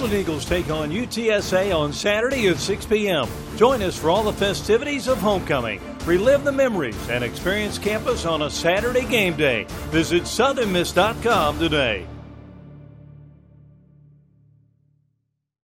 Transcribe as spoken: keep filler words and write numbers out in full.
Golden Eagles take on U T S A on Saturday at six p.m. Join us for all the festivities of homecoming. Relive the memories and experience campus on a Saturday game day. Visit southern miss dot com today.